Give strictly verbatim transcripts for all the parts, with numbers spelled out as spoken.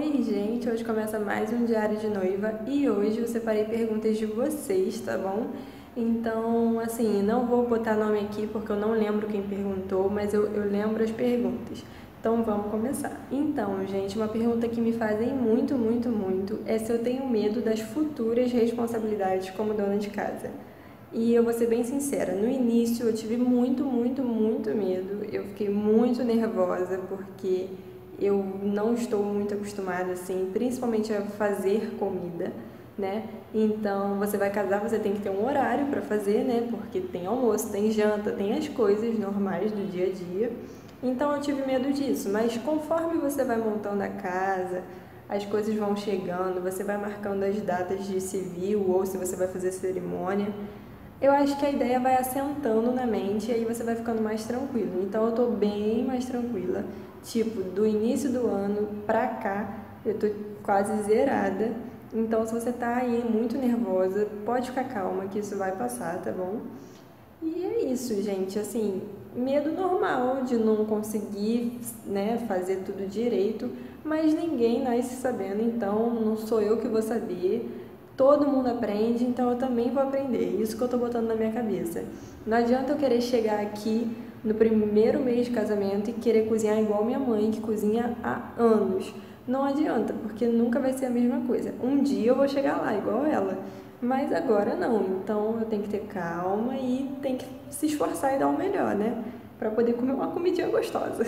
Oi, gente! Hoje começa mais um Diário de Noiva e hoje eu separei perguntas de vocês, tá bom? Então, assim, não vou botar nome aqui porque eu não lembro quem perguntou, mas eu, eu lembro as perguntas. Então, vamos começar. Então, gente, uma pergunta que me fazem muito, muito, muito é se eu tenho medo das futuras responsabilidades como dona de casa. E eu vou ser bem sincera, no início eu tive muito, muito, muito medo. Eu fiquei muito nervosa porque eu não estou muito acostumada, assim, principalmente a fazer comida, né? Então, você vai casar, você tem que ter um horário para fazer, né? Porque tem almoço, tem janta, tem as coisas normais do dia a dia. Então, eu tive medo disso, mas conforme você vai montando a casa, as coisas vão chegando, você vai marcando as datas de civil ou se você vai fazer cerimônia, eu acho que a ideia vai assentando na mente e aí você vai ficando mais tranquilo. Então eu tô bem mais tranquila. Tipo, do início do ano pra cá, eu tô quase zerada. Então se você tá aí muito nervosa, pode ficar calma que isso vai passar, tá bom? E é isso, gente. Assim, medo normal de não conseguir, né, fazer tudo direito, mas ninguém nasce sabendo, então não sou eu que vou saber. Todo mundo aprende, então eu também vou aprender. Isso que eu tô botando na minha cabeça. Não adianta eu querer chegar aqui no primeiro mês de casamento e querer cozinhar igual minha mãe, que cozinha há anos. Não adianta, porque nunca vai ser a mesma coisa. Um dia eu vou chegar lá, igual ela. Mas agora não. Então eu tenho que ter calma e tenho que se esforçar e dar o melhor, né? Pra poder comer uma comidinha gostosa.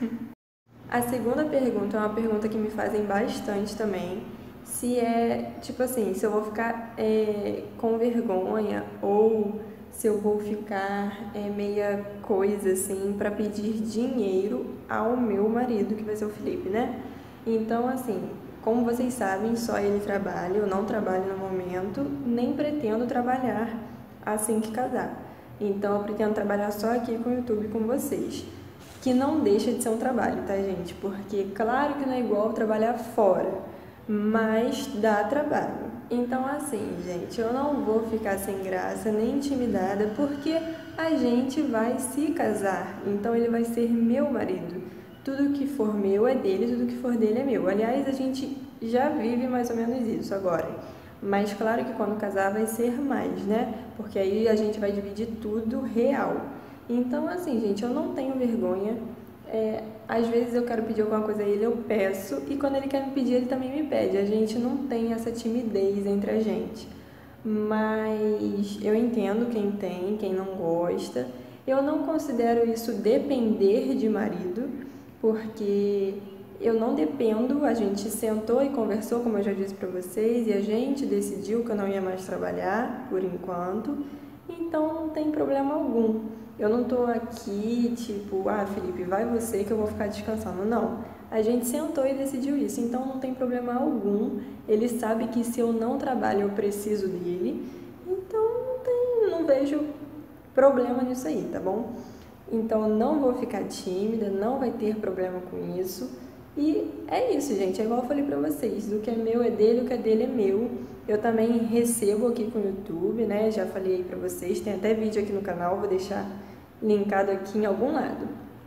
A segunda pergunta é uma pergunta que me fazem bastante também. Se é, tipo assim, se eu vou ficar é, com vergonha ou se eu vou ficar é, meia coisa assim para pedir dinheiro ao meu marido, que vai ser o Felipe, né? Então, assim, como vocês sabem, só ele trabalha, eu não trabalho no momento, nem pretendo trabalhar assim que casar. Então, eu pretendo trabalhar só aqui com o YouTube com vocês. Que não deixa de ser um trabalho, tá, gente? Porque, claro que não é igual trabalhar fora, mas dá trabalho. Então, assim, gente, eu não vou ficar sem graça nem intimidada, porque a gente vai se casar. Então, ele vai ser meu marido. Tudo que for meu é dele, tudo que for dele é meu. Aliás, a gente já vive mais ou menos isso agora. Mas, claro que quando casar vai ser mais, né? Porque aí a gente vai dividir tudo real. Então, assim, gente, eu não tenho vergonha. É, às vezes eu quero pedir alguma coisa a ele, eu peço, e quando ele quer me pedir, ele também me pede. A gente não tem essa timidez entre a gente. Mas eu entendo quem tem, quem não gosta. Eu não considero isso depender de marido, porque eu não dependo, a gente sentou e conversou, como eu já disse para vocês, e a gente decidiu que eu não ia mais trabalhar, por enquanto. Então não tem problema algum. Eu não tô aqui, tipo, ah, Felipe, vai você que eu vou ficar descansando. Não. A gente sentou e decidiu isso, então não tem problema algum. Ele sabe que se eu não trabalho, eu preciso dele. Então não tem, não vejo problema nisso aí, tá bom? Então não vou ficar tímida, não vai ter problema com isso. E é isso, gente. É igual eu falei pra vocês. O que é meu é dele, o que é dele é meu. Eu também recebo aqui com o YouTube, né? Já falei aí pra vocês. Tem até vídeo aqui no canal, vou deixar linkado aqui em algum lado.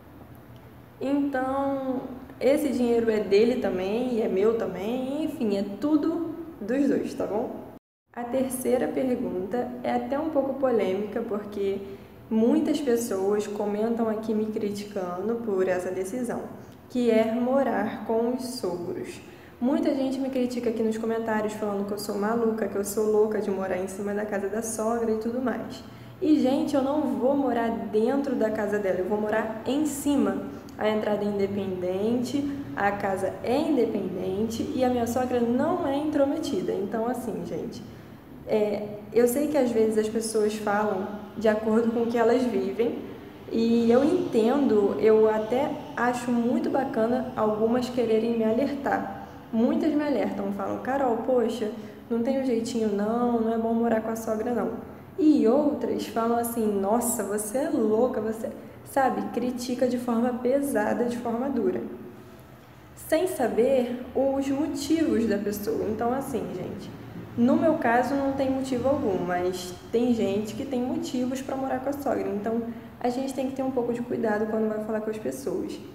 Então, esse dinheiro é dele também e é meu também. Enfim, é tudo dos dois, tá bom? A terceira pergunta é até um pouco polêmica, porque muitas pessoas comentam aqui me criticando por essa decisão, que é morar com os sogros. Muita gente me critica aqui nos comentários falando que eu sou maluca, que eu sou louca de morar em cima da casa da sogra e tudo mais. E, gente, eu não vou morar dentro da casa dela, eu vou morar em cima. A entrada é independente, a casa é independente e a minha sogra não é intrometida. Então, assim, gente, é, eu sei que às vezes as pessoas falam de acordo com o que elas vivem, e eu entendo, eu até acho muito bacana algumas quererem me alertar. Muitas me alertam, falam, Carol, poxa, não tem um jeitinho não, não é bom morar com a sogra não. E outras falam assim, nossa, você é louca, você, sabe, critica de forma pesada, de forma dura, sem saber os motivos da pessoa. Então, assim, gente, no meu caso não tem motivo algum, mas tem gente que tem motivos para morar com a sogra. Então, a gente tem que ter um pouco de cuidado quando vai falar com as pessoas.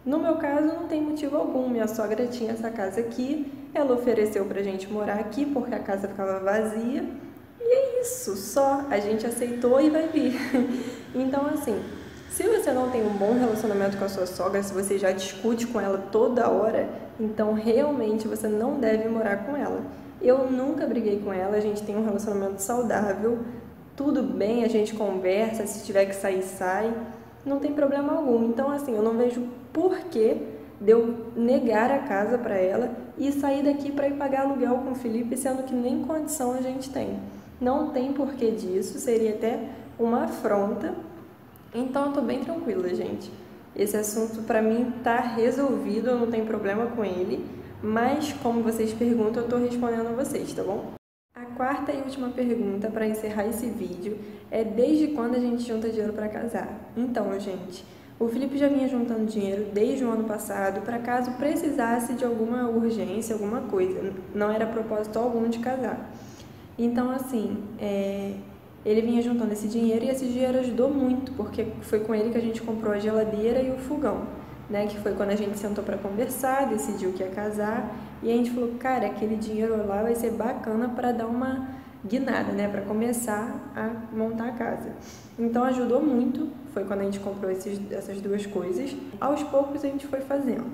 No meu caso, não tem motivo algum. Minha sogra tinha essa casa aqui, ela ofereceu pra gente morar aqui porque a casa ficava vazia. E é isso, só. A gente aceitou e vai vir. Então, assim, se você não tem um bom relacionamento com a sua sogra, se você já discute com ela toda hora, então realmente você não deve morar com ela. Eu nunca briguei com ela, a gente tem um relacionamento saudável, tudo bem, a gente conversa, se tiver que sair, sai, não tem problema algum. Então, assim, eu não vejo porquê de eu negar a casa para ela e sair daqui para ir pagar aluguel com o Felipe, sendo que nem condição a gente tem. Não tem porquê disso, seria até uma afronta. Então eu tô bem tranquila, gente. Esse assunto pra mim tá resolvido, eu não tenho problema com ele, mas como vocês perguntam, eu tô respondendo a vocês, tá bom? A quarta e última pergunta para encerrar esse vídeo é desde quando a gente junta dinheiro para casar? Então, gente, o Felipe já vinha juntando dinheiro desde o ano passado para caso precisasse de alguma urgência, alguma coisa. Não era propósito algum de casar. Então, assim, é... ele vinha juntando esse dinheiro e esse dinheiro ajudou muito, porque foi com ele que a gente comprou a geladeira e o fogão, né? Que foi quando a gente sentou para conversar, decidiu que ia casar, e a gente falou, cara, aquele dinheiro lá vai ser bacana para dar uma guinada, né? Para começar a montar a casa. Então ajudou muito, foi quando a gente comprou esses, essas duas coisas. Aos poucos a gente foi fazendo.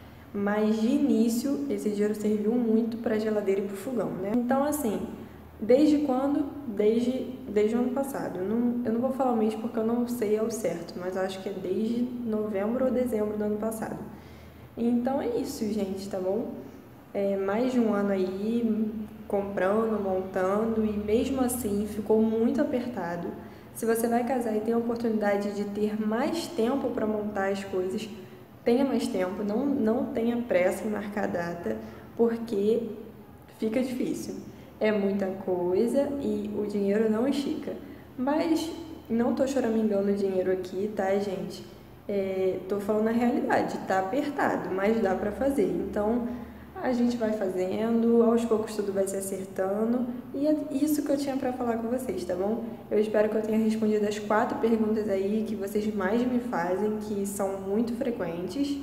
Mas de início, esse dinheiro serviu muito para a geladeira e para o fogão, né? Então, assim, desde quando? Desde, desde o ano passado. Eu não, eu não vou falar o mês porque eu não sei ao certo, mas acho que é desde novembro ou dezembro do ano passado. Então é isso, gente, tá bom? É mais de um ano aí comprando, montando e mesmo assim ficou muito apertado. Se você vai casar e tem a oportunidade de ter mais tempo para montar as coisas, tenha mais tempo, não, não tenha pressa em marcar a data, porque fica difícil. É muita coisa e o dinheiro não estica. Mas não tô choramingando o dinheiro aqui, tá, gente? É, tô falando a realidade, tá apertado, mas dá pra fazer. Então, a gente vai fazendo, aos poucos tudo vai se acertando. E é isso que eu tinha pra falar com vocês, tá bom? Eu espero que eu tenha respondido as quatro perguntas aí que vocês mais me fazem, que são muito frequentes.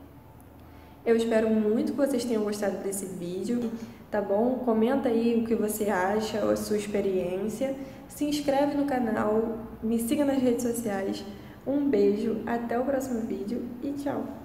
Eu espero muito que vocês tenham gostado desse vídeo, tá bom? Comenta aí o que você acha, a sua experiência. Se inscreve no canal, me siga nas redes sociais. Um beijo, até o próximo vídeo e tchau!